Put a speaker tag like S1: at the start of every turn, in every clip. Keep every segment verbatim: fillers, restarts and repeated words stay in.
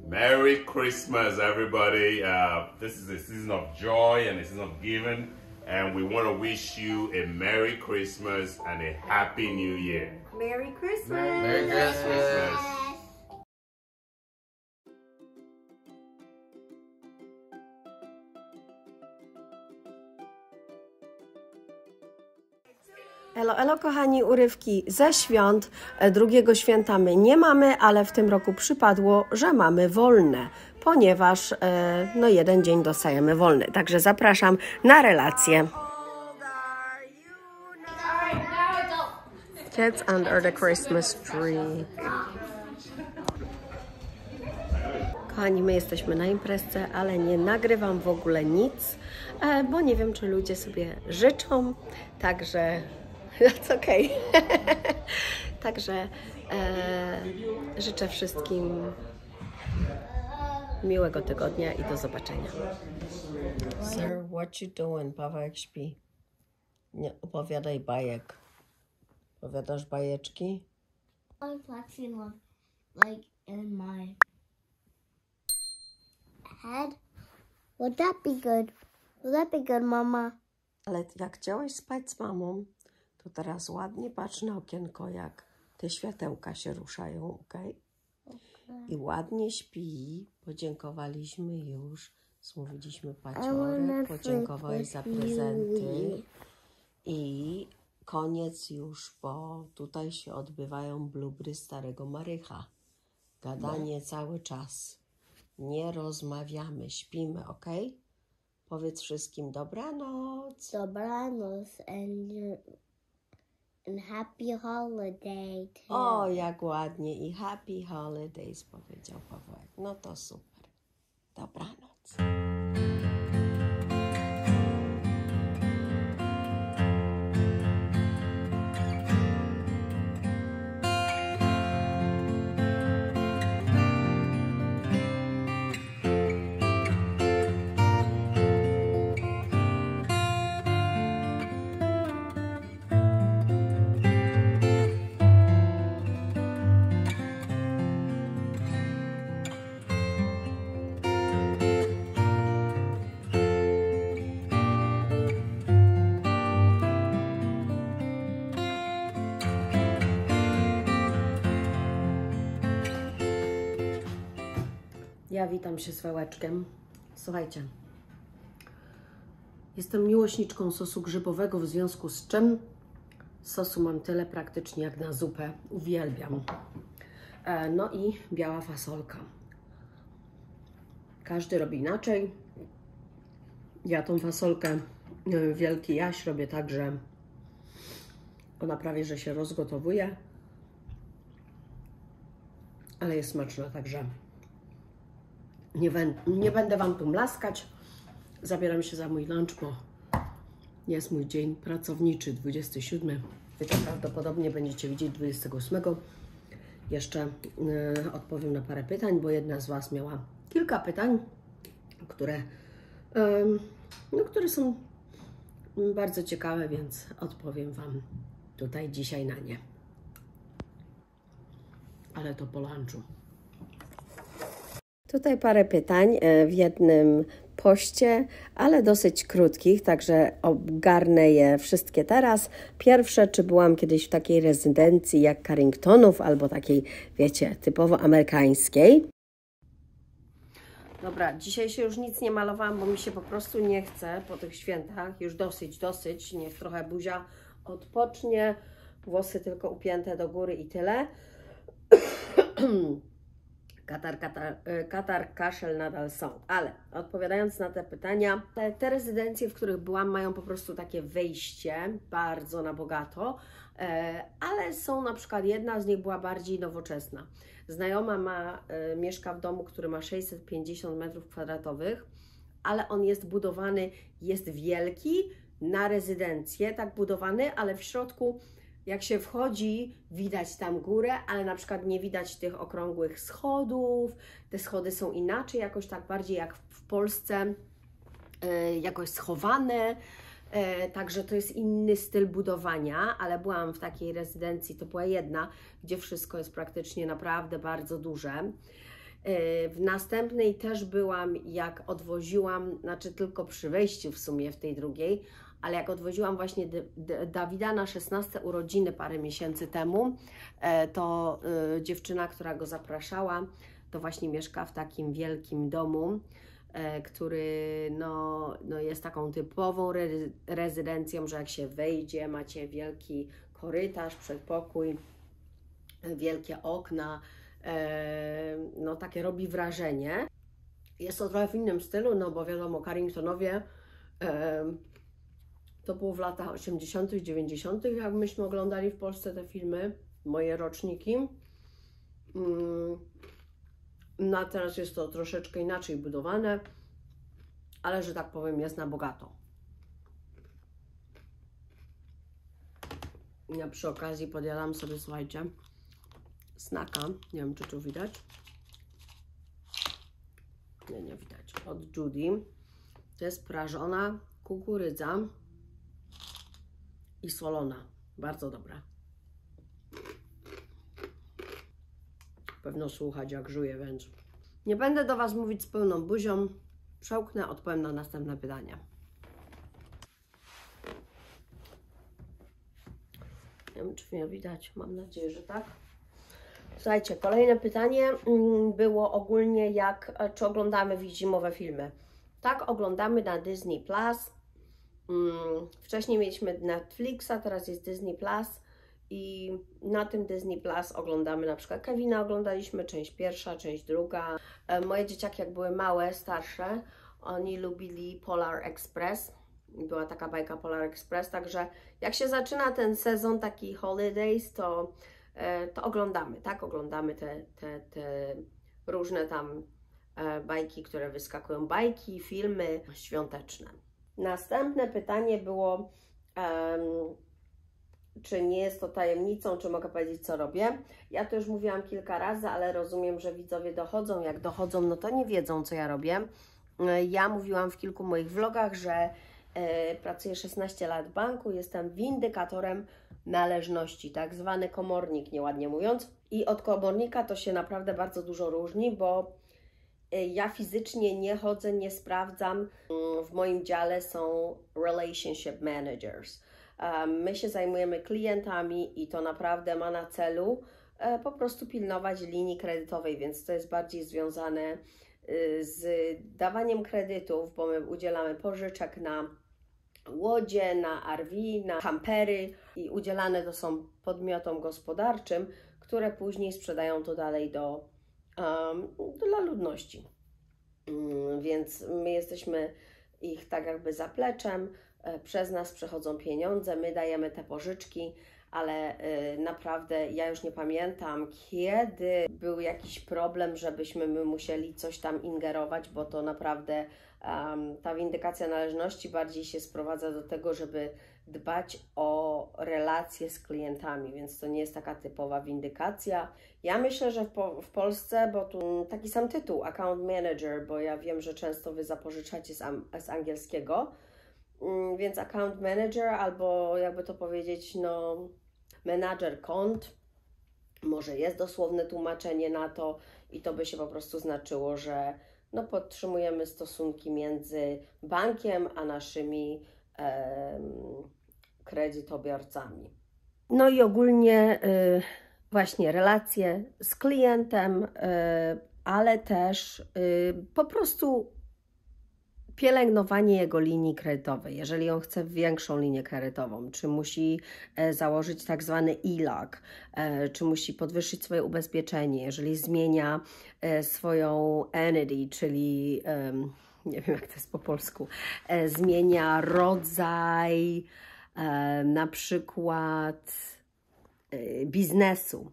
S1: Merry Christmas, everybody. Uh, this is a season of joy and a season of giving, and we want to wish you a Merry Christmas and a Happy New Year.
S2: Merry Christmas!
S1: Merry Christmas!
S2: Elo, elo kochani, urywki ze świąt. Drugiego święta my nie mamy, ale w tym roku przypadło, że mamy wolne, ponieważ no jeden dzień dostajemy wolny. Także zapraszam na relację. Kids under the Christmas tree. Kochani, my jesteśmy na imprezce, ale nie nagrywam w ogóle nic, bo nie wiem, czy ludzie sobie życzą, także that's okay. Także e, życzę wszystkim miłego tygodnia i do zobaczenia. Sir, what you doing? Pawełek śpi. Nie opowiadaj bajek. Opowiadasz bajeczki?
S3: I'm flexing one, like in my head. Would that be good? Would that be good, Mama?
S2: Ale jak chciałeś spać z mamą, to teraz ładnie patrz na okienko, jak te światełka się ruszają, ok? Okay. I ładnie śpi. Podziękowaliśmy już. Zmówiliśmy paciorek. Podziękowałeś za prezenty. I koniec już, bo tutaj się odbywają blubry starego Marycha. Gadanie no. Cały czas. Nie rozmawiamy, śpimy, ok? Powiedz wszystkim dobranoc.
S3: Dobranoc and, and happy holiday.
S2: O, jak ładnie. I happy holidays powiedział Pawełek. No to super. Dobranoc. Ja witam się z Wałeczkiem. Słuchajcie, jestem miłośniczką sosu grzybowego, w związku z czym sosu mam tyle praktycznie jak na zupę. Uwielbiam. E, no i biała fasolka. Każdy robi inaczej. Ja tą fasolkę wielki jaś robię tak, że ona prawie że się rozgotowuje, ale jest smaczna, także Nie, nie będę Wam tu mlaskać. Zabieram się za mój lunch, bo jest mój dzień pracowniczy, dwudziesty siódmy. Wy to prawdopodobnie będziecie widzieć dwudziestego ósmego. Jeszcze y, odpowiem na parę pytań, bo jedna z Was miała kilka pytań, które, y, no, które są bardzo ciekawe, więc odpowiem Wam tutaj dzisiaj na nie. Ale to po lunchu. Tutaj parę pytań w jednym poście, ale dosyć krótkich, także ogarnę je wszystkie teraz. Pierwsze, czy byłam kiedyś w takiej rezydencji jak Carringtonów, albo takiej, wiecie, typowo amerykańskiej. Dobra, dzisiaj się już nic nie malowałam, bo mi się po prostu nie chce po tych świętach. Już dosyć, dosyć. Niech trochę buzia odpocznie. Włosy tylko upięte do góry i tyle. Katar, katar, katar, kaszel nadal są. Ale odpowiadając na te pytania, te, te rezydencje, w których byłam, mają po prostu takie wejście bardzo na bogato, e, ale są na przykład, jedna z nich była bardziej nowoczesna. Znajoma ma, e, mieszka w domu, który ma sześćset pięćdziesiąt metrów kwadratowych, ale on jest budowany, jest wielki, na rezydencję, tak budowany, ale w środku, jak się wchodzi, widać tam górę, ale na przykład nie widać tych okrągłych schodów. Te schody są inaczej, jakoś tak bardziej jak w Polsce, yy, jakoś schowane. Yy, także to jest inny styl budowania, ale byłam w takiej rezydencji, to była jedna, gdzie wszystko jest praktycznie naprawdę bardzo duże. W następnej też byłam, jak odwoziłam, znaczy tylko przy wejściu w sumie w tej drugiej, ale jak odwoziłam właśnie Dawida na szesnaste urodziny parę miesięcy temu, to dziewczyna, która go zapraszała, to właśnie mieszka w takim wielkim domu, który no, no jest taką typową re rezydencją, że jak się wejdzie, macie wielki korytarz, przedpokój, wielkie okna, no takie robi wrażenie. Jest to trochę w innym stylu, no bo wiadomo, Carringtonowie to było w latach osiemdziesiątych, dziewięćdziesiątych, jak myśmy oglądali w Polsce te filmy, moje roczniki. No a teraz jest to troszeczkę inaczej budowane, ale że tak powiem jest na bogato. Ja przy okazji podjadam sobie, słuchajcie, snacka, nie wiem czy tu widać, nie, nie widać, od Judy. To jest prażona kukurydza i solona, bardzo dobra. Pewno słuchać jak żuję, więc nie będę do Was mówić z pełną buzią, przełknę, odpowiem na następne pytania. Nie wiem, czy mnie widać, mam nadzieję, że tak. Słuchajcie, kolejne pytanie było ogólnie jak, czy oglądamy zimowe filmy. Tak, oglądamy na Disney Plus. Wcześniej mieliśmy Netflixa, teraz jest Disney Plus. I na tym Disney Plus oglądamy na przykład Kevina, oglądaliśmy część pierwsza, część druga. Moje dzieciaki jak były małe, starsze, oni lubili Polar Express. Była taka bajka Polar Express, także jak się zaczyna ten sezon taki holidays, to, to oglądamy, tak? Oglądamy te, te, te różne tam bajki, które wyskakują, bajki, filmy świąteczne. Następne pytanie było, um, czy nie jest to tajemnicą, czy mogę powiedzieć, co robię. Ja to już mówiłam kilka razy, ale rozumiem, że widzowie dochodzą. Jak dochodzą, no to nie wiedzą, co ja robię. Ja mówiłam w kilku moich vlogach, że e, pracuję szesnaście lat w banku, jestem windykatorem należności, tak zwany komornik, nieładnie mówiąc. I od komornika to się naprawdę bardzo dużo różni, bo e, ja fizycznie nie chodzę, nie sprawdzam. W moim dziale są relationship managers. My się zajmujemy klientami i to naprawdę ma na celu po prostu pilnować linii kredytowej, więc to jest bardziej związane z dawaniem kredytów, bo my udzielamy pożyczek na łodzie, na R V, na kampery i udzielane to są podmiotom gospodarczym, które później sprzedają to dalej do, um, dla ludności. Um, więc my jesteśmy ich tak jakby zapleczem. Przez nas przechodzą pieniądze, my dajemy te pożyczki, ale y, naprawdę ja już nie pamiętam, kiedy był jakiś problem, żebyśmy my musieli coś tam ingerować, bo to naprawdę um, ta windykacja należności bardziej się sprowadza do tego, żeby dbać o relacje z klientami, więc to nie jest taka typowa windykacja. Ja myślę, że w, po, w Polsce, bo tu taki sam tytuł, account manager, bo ja wiem, że często Wy zapożyczacie z, z angielskiego, więc account manager albo jakby to powiedzieć, no menadżer kont, może jest dosłowne tłumaczenie na to i to by się po prostu znaczyło, że no podtrzymujemy stosunki między bankiem a naszymi e, kredytobiorcami. No i ogólnie y, właśnie relacje z klientem, y, ale też y, po prostu pielęgnowanie jego linii kredytowej, jeżeli on chce większą linię kredytową, czy musi e, założyć tak zwany E L O C, e, czy musi podwyższyć swoje ubezpieczenie, jeżeli zmienia e, swoją entity, czyli e, nie wiem jak to jest po polsku, e, zmienia rodzaj e, na przykład e, biznesu,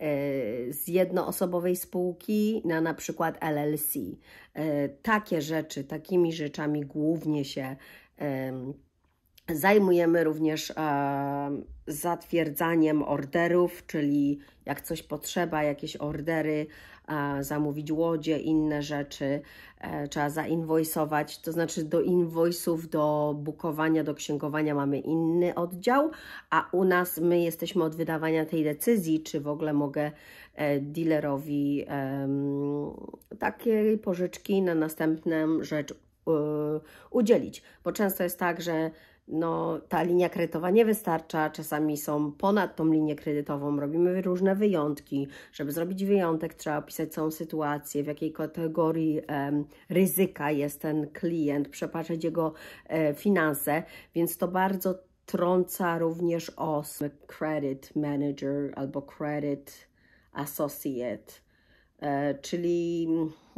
S2: z jednoosobowej spółki na na przykład L L C. Takie rzeczy, takimi rzeczami głównie się Zajmujemy również e, zatwierdzaniem orderów, czyli jak coś potrzeba, jakieś ordery, e, zamówić łodzie, inne rzeczy, e, trzeba zainwojsować, to znaczy do invoice'ów, do bukowania, do księgowania mamy inny oddział, a u nas my jesteśmy od wydawania tej decyzji, czy w ogóle mogę e, dealerowi e, takiej pożyczki na następną rzecz e, udzielić, bo często jest tak, że no, ta linia kredytowa nie wystarcza, czasami są ponad tą linię kredytową, robimy różne wyjątki. Żeby zrobić wyjątek, trzeba opisać całą sytuację, w jakiej kategorii um, ryzyka jest ten klient, przepatrzeć jego e, finanse, więc to bardzo trąca również os credit manager albo credit associate, e, czyli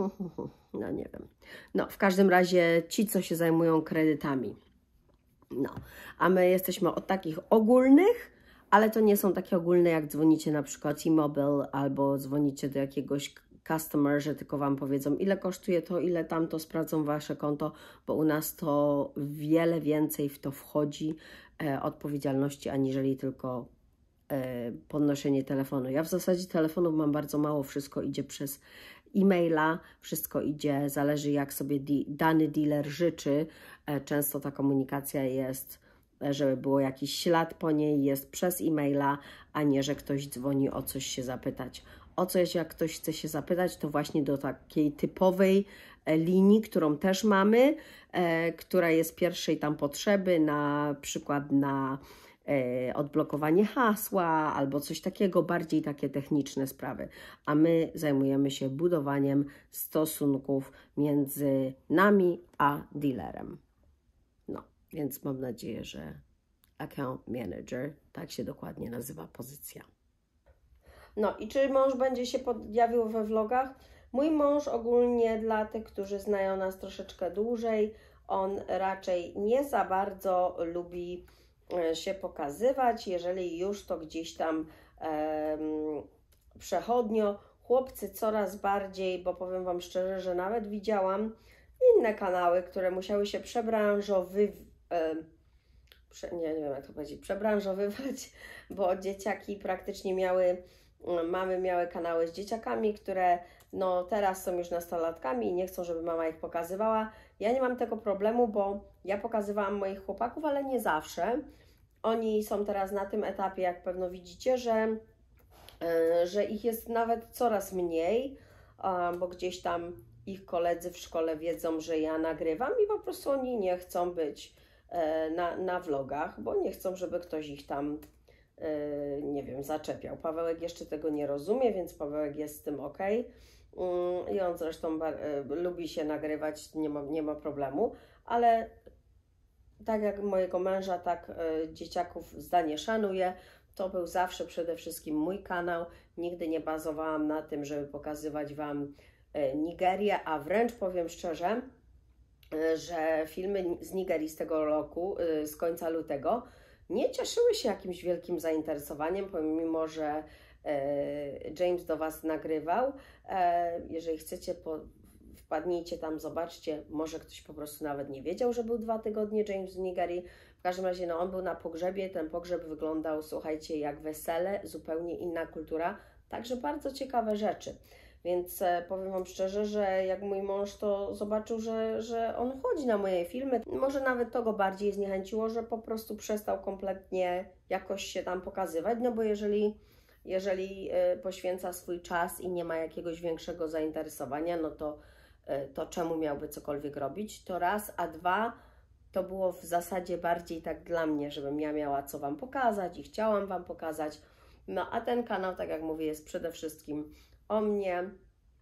S2: no nie wiem, no w każdym razie ci, co się zajmują kredytami. No, a my jesteśmy od takich ogólnych, ale to nie są takie ogólne, jak dzwonicie na przykład T-Mobile albo dzwonicie do jakiegoś customer, że tylko Wam powiedzą, ile kosztuje to, ile tamto, sprawdzą Wasze konto, bo u nas to wiele więcej w to wchodzi e, odpowiedzialności, aniżeli tylko e, podnoszenie telefonu. Ja w zasadzie telefonów mam bardzo mało, wszystko idzie przez e-maila, wszystko idzie, zależy jak sobie di, dany dealer życzy. E, często ta komunikacja jest, żeby było jakiś ślad po niej, jest przez e-maila, a nie, że ktoś dzwoni o coś się zapytać. O coś, jak ktoś chce się zapytać, to właśnie do takiej typowej e, linii, którą też mamy, e, która jest pierwszej tam potrzeby, na przykład na odblokowanie hasła albo coś takiego, bardziej takie techniczne sprawy. A my zajmujemy się budowaniem stosunków między nami a dealerem. No, więc mam nadzieję, że account manager, tak się dokładnie nazywa pozycja. No i czy mąż będzie się pojawił we vlogach? Mój mąż ogólnie dla tych, którzy znają nas troszeczkę dłużej, on raczej nie za bardzo lubi się pokazywać, jeżeli już to gdzieś tam e, przechodnio. Chłopcy coraz bardziej, bo powiem Wam szczerze, że nawet widziałam inne kanały, które musiały się przebranżowy, e, prze, nie, nie wiem jak to powiedzieć, przebranżowywać, bo dzieciaki praktycznie miały, mamy miały kanały z dzieciakami, które no teraz są już nastolatkami i nie chcą, żeby mama ich pokazywała. Ja nie mam tego problemu, bo ja pokazywałam moich chłopaków, ale nie zawsze. Oni są teraz na tym etapie, jak pewno widzicie, że, yy, że ich jest nawet coraz mniej, yy, bo gdzieś tam ich koledzy w szkole wiedzą, że ja nagrywam i po prostu oni nie chcą być yy, na, na vlogach, bo nie chcą, żeby ktoś ich tam, yy, nie wiem, zaczepiał. Pawełek jeszcze tego nie rozumie, więc Pawełek jest z tym ok. Yy, I on zresztą yy, lubi się nagrywać, nie ma, nie ma problemu, ale tak jak mojego męża, tak y, dzieciaków zdanie szanuję. To był zawsze przede wszystkim mój kanał. Nigdy nie bazowałam na tym, żeby pokazywać Wam y, Nigerię, a wręcz powiem szczerze, y, że filmy z Nigerii z tego roku, y, z końca lutego, nie cieszyły się jakimś wielkim zainteresowaniem, pomimo że y, James do Was nagrywał. Y, jeżeli chcecie po wpadnijcie tam, zobaczcie, może ktoś po prostu nawet nie wiedział, że był dwa tygodnie James w Nigerii. W każdym razie, no on był na pogrzebie, ten pogrzeb wyglądał, słuchajcie, jak wesele, zupełnie inna kultura, także bardzo ciekawe rzeczy. Więc e, powiem Wam szczerze, że jak mój mąż to zobaczył, że, że on chodzi na moje filmy, może nawet to go bardziej zniechęciło, że po prostu przestał kompletnie jakoś się tam pokazywać, no bo jeżeli, jeżeli e, poświęca swój czas i nie ma jakiegoś większego zainteresowania, no to to czemu miałby cokolwiek robić, to raz, a dwa, to było w zasadzie bardziej tak dla mnie, żebym ja miała co Wam pokazać i chciałam Wam pokazać. No a ten kanał, tak jak mówię, jest przede wszystkim o mnie,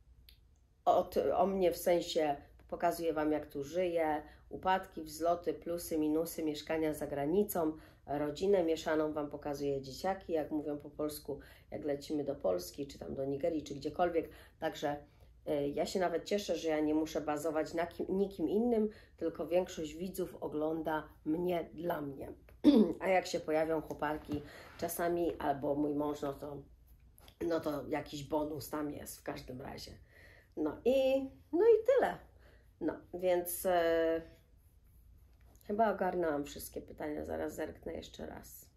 S2: o, o mnie w sensie pokazuję Wam, jak tu żyję, upadki, wzloty, plusy, minusy, mieszkania za granicą, rodzinę mieszaną Wam pokazuję, dzieciaki, jak mówią po polsku, jak lecimy do Polski, czy tam do Nigerii, czy gdziekolwiek, także ja się nawet cieszę, że ja nie muszę bazować na kim, nikim innym, tylko większość widzów ogląda mnie dla mnie. A jak się pojawią chłopaki czasami, albo mój mąż, no to, no to jakiś bonus tam jest w każdym razie. No i, no i tyle. No, więc e, Chyba ogarnęłam wszystkie pytania, zaraz zerknę jeszcze raz.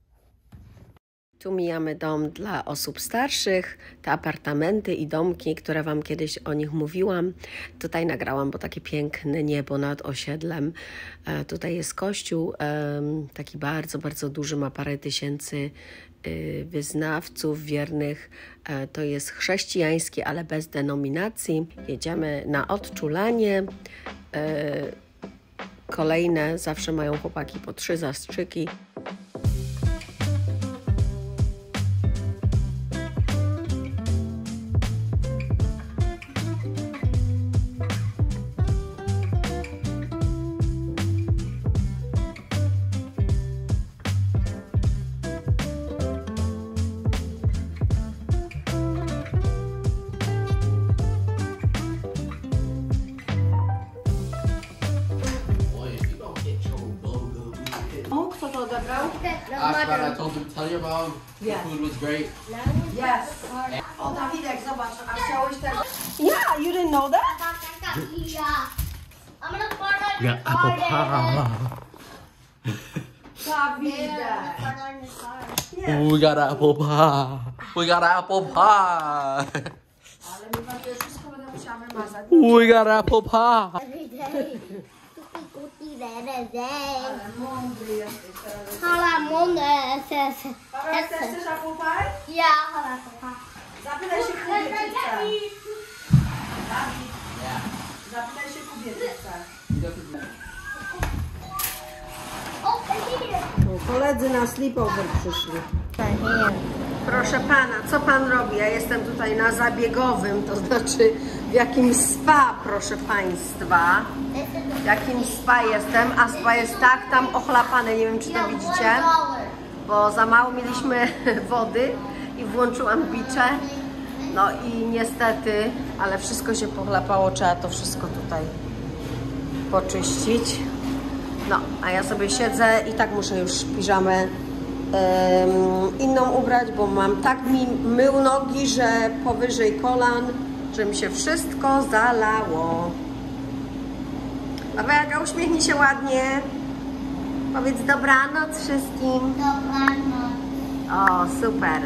S2: Tu mijamy dom dla osób starszych, te apartamenty i domki, które Wam kiedyś o nich mówiłam. Tutaj nagrałam, bo takie piękne niebo nad osiedlem. E, tutaj jest kościół, e, taki bardzo, bardzo duży, ma parę tysięcy e, wyznawców wiernych. E, to jest chrześcijański, ale bez denominacji. Jedziemy na odczulanie. E, kolejne, zawsze mają chłopaki po trzy zastrzyki. Kto to odebrał?
S4: Ask what I told him to tell your mom.
S2: Yeah.
S4: The food was great.
S2: Yes. O, Dawidek, zobacz, a chciałeś tego? Yeah, you didn't know that?
S3: Yeah. I'm gonna fart on
S4: We
S3: your
S4: got apple
S3: car.
S2: Dawidek.
S3: Fart on your car.
S4: We got apple pie. We got apple pie.
S2: Ale mi ważne, wszystko będę musiała wymazać.
S4: We got apple pie.
S3: Every day. Tutti gutti every day.
S2: Ale mądry jesteś teraz.
S3: Hola, mundo. Yes.
S2: Paweł, chcesz też apple pie?
S3: Yeah, hola, papa.
S2: Zapytaj się Kubię, czy chce. Dawid, zapytaj się Kubię, czy chce.
S3: Oh, I need it.
S2: Koledzy na sleepover przyszli. Proszę Pana, co Pan robi? Ja jestem tutaj na zabiegowym, to znaczy w jakimś spa, proszę Państwa. W jakimś spa jestem, a spa jest tak tam ochlapane, nie wiem czy to widzicie, bo za mało mieliśmy wody i włączyłam bicze. No i niestety, ale wszystko się pochlapało, trzeba to wszystko tutaj poczyścić. No, a ja sobie siedzę i tak muszę już piżamę um, inną ubrać, bo mam tak mi mył nogi, że powyżej kolan, że mi się wszystko zalało. Pawełka, uśmiechnij się ładnie. Powiedz dobranoc wszystkim.
S3: Dobranoc.
S2: O, super.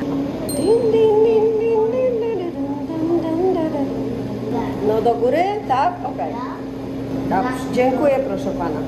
S2: No do góry, tak? Okej. Dobrze, dziękuję, proszę Pana.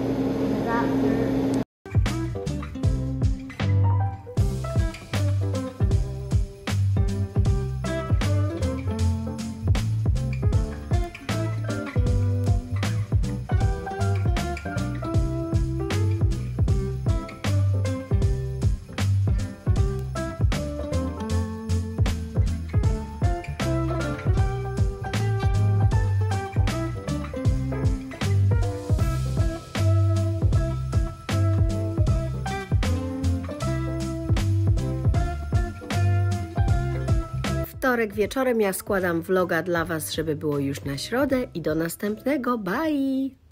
S2: Wtorek wieczorem ja składam vloga dla Was, żeby było już na środę i do następnego. Bye!